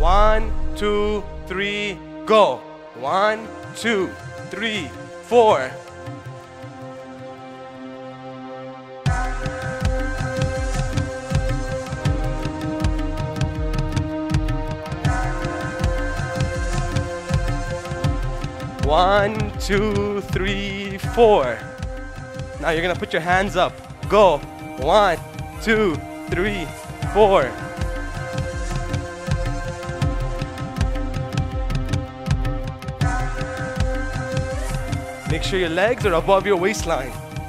1, 2, 3, go. 1, 2, 3, 4. One, two, three, 4. Now you're gonna put your hands up. Go. 1, 2, 3, 4. Make sure your legs are above your waistline.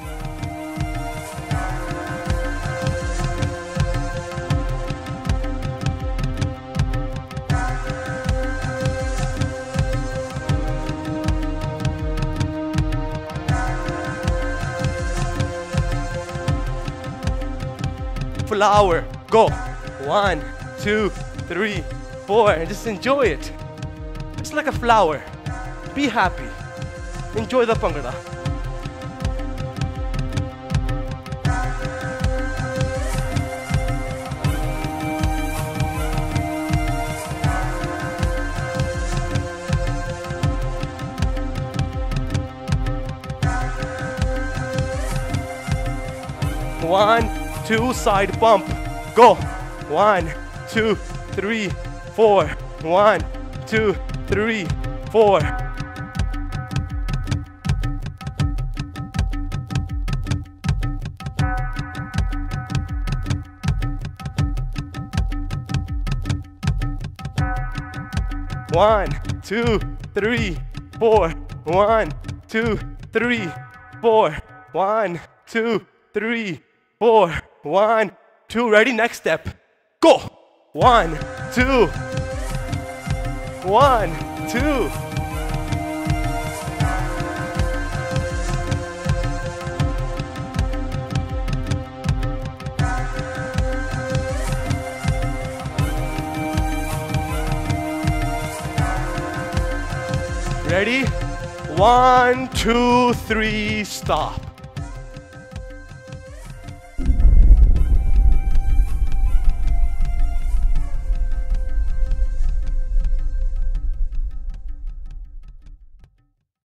Flower. Go. 1, 2, 3, 4. And just enjoy it. It's like a flower. Be happy. Enjoy the Bhangra. One, 2, side bump. Go. 1, 2, 3, 4. 1, 2, 3, 4. One, 2, 3, 4. 1, 2, 3, 4. 1, 2, 3, 4. 1, 2. Ready? Next step. Go. 1, 2. 1, 2. Ready? 1, 2, 3, stop.